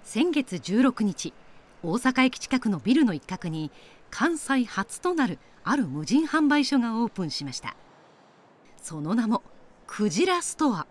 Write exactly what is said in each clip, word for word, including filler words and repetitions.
先月じゅうろくにち、大阪駅近くのビルの一角に関西初となるある無人販売所がオープンしました。その名もクジラストア。 こ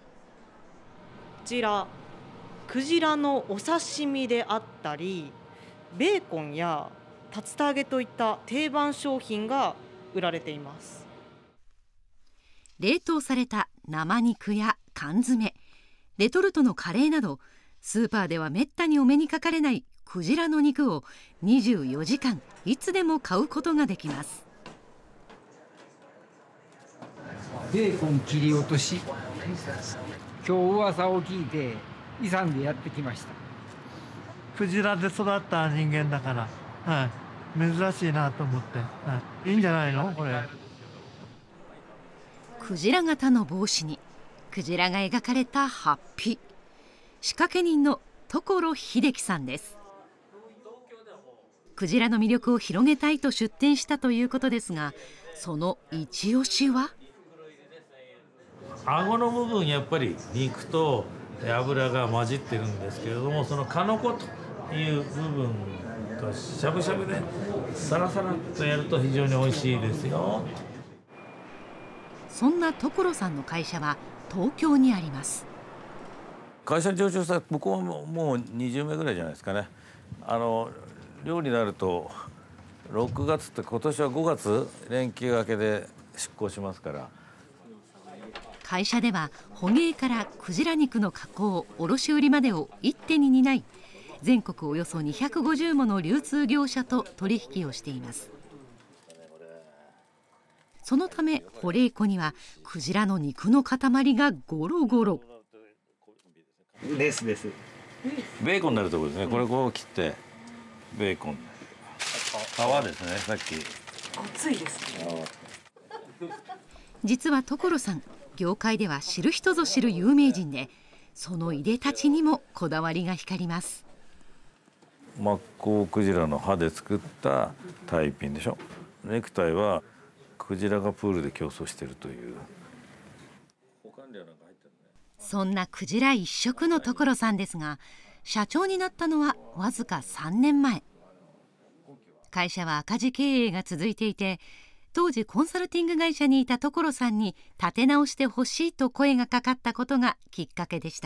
ちらクジラのお刺身であったり、ベーコンや竜田揚げといった定番商品が売られています。 冷凍された生肉や缶詰、レトルトのカレーなど、スーパーではめったにお目にかかれないクジラの肉をにじゅうよじかんいつでも買うことができます。 ベーコン切り落とし、今日噂を聞いて勇んでやってきました。 クジラで育った人間だから、はい、珍しいなと思って、はい、いいんじゃないのこれ。 クジラ型の帽子にクジラが描かれたハッピ。仕掛け人の所秀樹さんです。クジラの魅力を広げたいと出店したということですが、その一押しは顎の部分、やっぱり肉と脂が混じってるんですけれども、そのカノコという部分としゃぶしゃぶでサラサラっとやると非常に美味しいですよ。 そんな所さんの会社は東京にあります。 会社に上場した向こうももうにじゅうめいぐらいじゃないですかね。あの寮になるとろくがつって、今年はごがつ連休明けで出港しますから。 会社では捕鯨からクジラ肉の加工、卸売までを一手に担い、全国およそにひゃくごじゅうもの流通業者と取引をしています。そのため保冷庫にはクジラの肉の塊がゴロゴロ。 レースです。 ベーコンになるところですね。これこう切ってベーコン、皮ですね。さっき熱いですね。 実は所さん、業界では知る人ぞ知る有名人で、そのいでたちにもこだわりが光ります。 マッコウクジラの歯で作ったタイピンでしょ。ネクタイはクジラがプールで競争しているという。 そんなクジラ一色の所さんですが、社長になったのはわずかさんねんまえ。会社は赤字経営が続いていて、当時コンサルティング会社にいた所さんに立て直してほしいと声がかかったことがきっかけでした。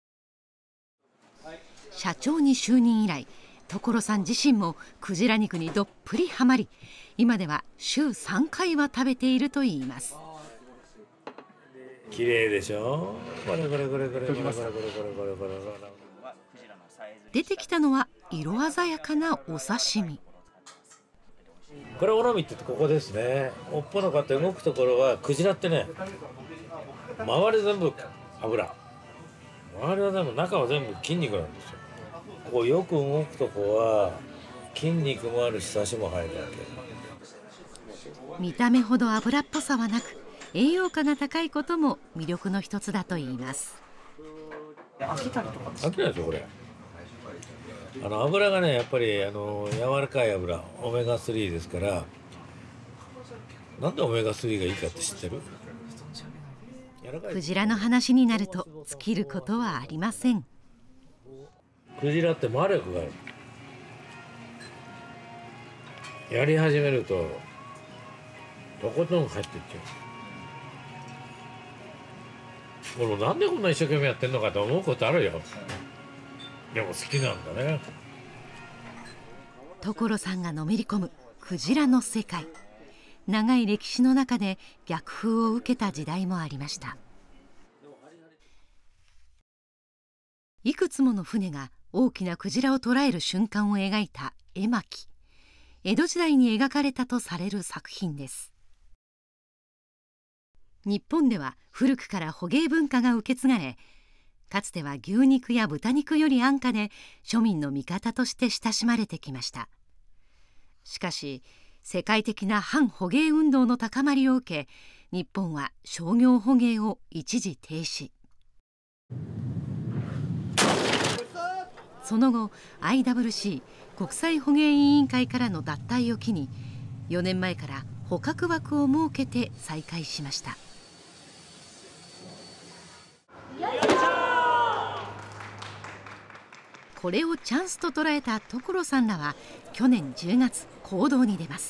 社長に就任以来、所さん自身もクジラ肉にどっぷりハマり、今では週さんかいは食べているといいます。 綺麗でしょ。これこれこれこれこれこれこれこれこれこれ。 出てきたのは色鮮やかなお刺身。 これオロミってここですね。尾っぽの方動くところはクジラってね、周り全部油、周りは全部、中は全部筋肉なんですよ。ここよく動くとこは筋肉もあるしサシも入るわけ。見た目ほど油っぽさはなく、栄養価が高いことも魅力の一つだといいます。 飽きたりとか飽きないですよこれ。あの油がね、やっぱりあの柔らかい油、オメガスリーですから。なんでオメガスリーがいいかって知ってる？ クジラの話になると尽きることはありません。 クジラって魔力がある。やり始めるととことん入っていっちゃう。俺もなんでこんな一生懸命やってんのかと思うことあるよ。でも好きなんだね。 所さんがのめり込むクジラの世界。長い歴史の中で逆風を受けた時代もありました。いくつもの船が大きなクジラを捕らえる瞬間を描いた絵巻。江戸時代に描かれたとされる作品です。日本では古くから捕鯨文化が受け継がれ、かつては牛肉や豚肉より安価で庶民の味方として親しまれてきました。しかし世界的な反捕鯨運動の高まりを受け、日本は商業捕鯨を一時停止。その後 アイダブリューシー 国際捕鯨委員会からの脱退を機に、よねんまえから捕獲枠を設けて再開しました。 これをチャンスと捉えた所さんらは去年じゅうがつ行動に出ます。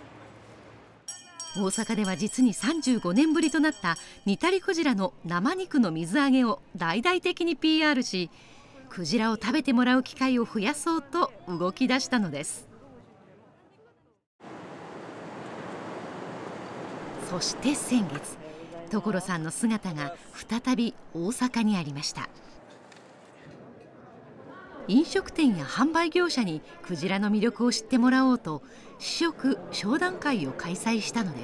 大阪では実にさんじゅうごねんぶりとなったニタリクジラの生肉の水揚げを大々的に ピーアール し、クジラを食べてもらう機会を増やそうと動き出したのです。そして先月、所さんの姿が再び大阪にありました。飲食店や販売業者にクジラの魅力を知ってもらおうと試食商談会を開催したのです。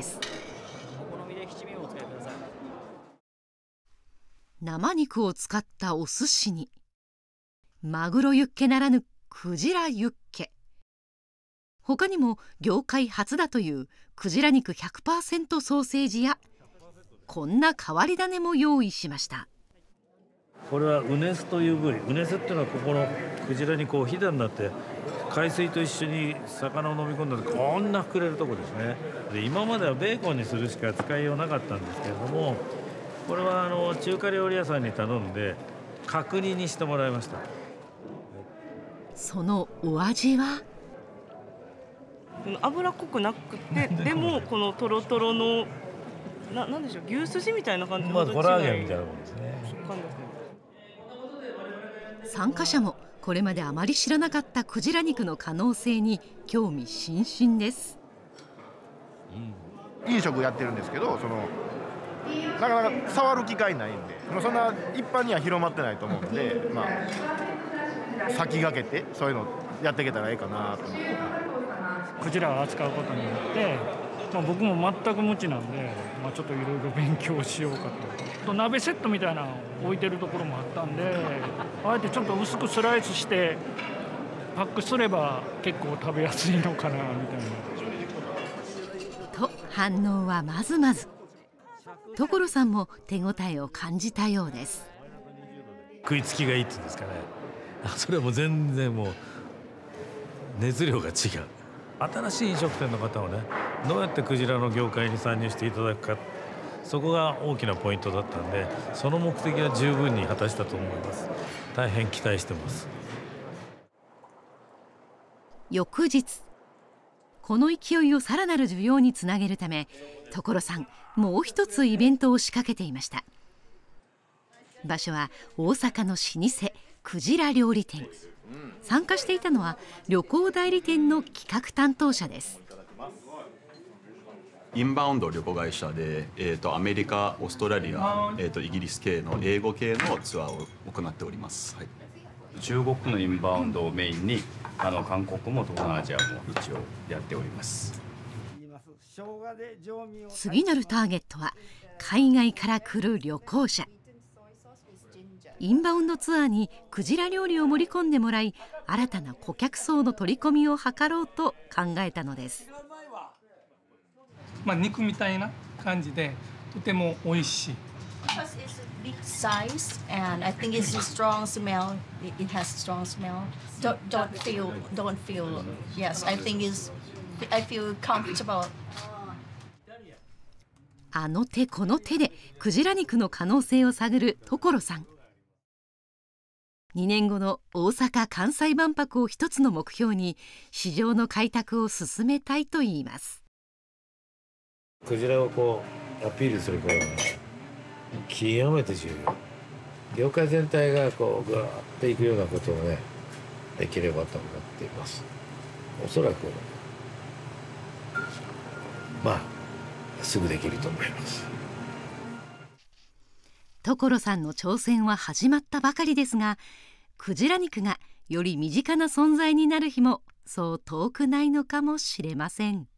生肉を使ったお寿司にマグロユッケならぬクジラユッケ、他にも業界初だというクジラ肉 ひゃくパーセント ソーセージやこんな変わり種も用意しました。 これはウネスという部位。ウネスっていうのはここのクジラにこうひだになって海水と一緒に魚を飲み込んだとこんな膨れるとこですね。で今まではベーコンにするしか使いようなかったんですけれども、これはあの中華料理屋さんに頼んで角煮にしてもらいました。 そのお味は脂っこくなくて、でもこのトロトロのな、なんでしょう、牛すじみたいな感じのまあコラーゲンみたいなもんですね。 食感ですね。 参加者もこれまであまり知らなかったクジラ肉の可能性に興味津々です。 飲食やってるんですけど、そのなかなか触る機会ないんで、そんな一般には広まってないと思うんで、まあ、先駆けてそういうのやっていけたらいいかなと思って。 クジラを扱うことによって、まあ、僕も全く無知なんで、まあ、ちょっといろいろ勉強しようかと。と鍋セットみたいなのを置いてるところもあったんで、あえてちょっと薄くスライスしてパックすれば結構食べやすいのかなみたいな。 と反応はまずまず。所さんも手応えを感じたようです。 食いつきがいいっていうんですかね。それはもう全然もう熱量が違う。新しい飲食店の方をね、どうやってクジラの業界に参入していただくか、そこが大きなポイントだったんで、その目的は十分に果たしたと思います。大変期待してます。 翌日、この勢いをさらなる需要につなげるため、所さんもう一つイベントを仕掛けていました。場所は大阪の老舗クジラ料理店。参加していたのは旅行代理店の企画担当者です。 インバウンド旅行会社で、えー、とアメリカ、オーストラリア、えー、とイギリス系の英語系のツアーを行っております、はい、 中国のインバウンドをメインにあの韓国も東南アジアも一応やっております。 次なるターゲットは海外から来る旅行者。インバウンドツアーにクジラ料理を盛り込んでもらい、新たな顧客層の取り込みを図ろうと考えたのです。 まあ、肉みたいな感じでとても美味しい。 Big size and I think it's a strong smell. It has strong smell. Don't don't feel don't feel. Yes, I think it's. I feel comfortable. あの手この手でクジラ肉の可能性を探る所さん。にねんごの大阪・関西万博を一つの目標に市場の開拓を進めたいといいます。 クジラをこうアピールすることが極めて重要。業界全体がこうグワーッといくようなことをねできればと思っています。おそらくまあすぐできると思います。 所さんの挑戦は始まったばかりですが、クジラ肉がより身近な存在になる日もそう遠くないのかもしれません。